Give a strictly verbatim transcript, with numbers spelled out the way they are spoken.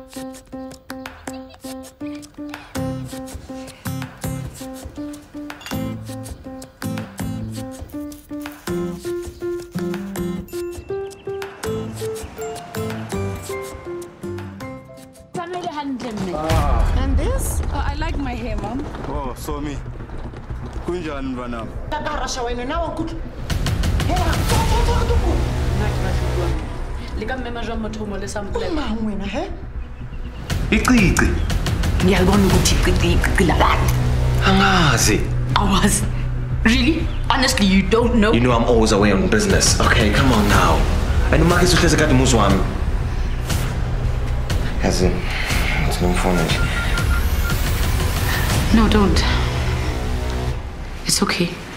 Ah. And this? Oh, I like my hair, Mom. Oh, so me. Kunjan Vanam. Tatarasha when now good. Iqiqi. Ngiyabona ukuthi iqiqi labantu. Angazi. Awazi. Really? Honestly, you don't know? You know I'm always away on business. Okay, come on now. And umakisi uhlezi kade muzi wami. Yazi, it's no phone. No, don't. It's okay.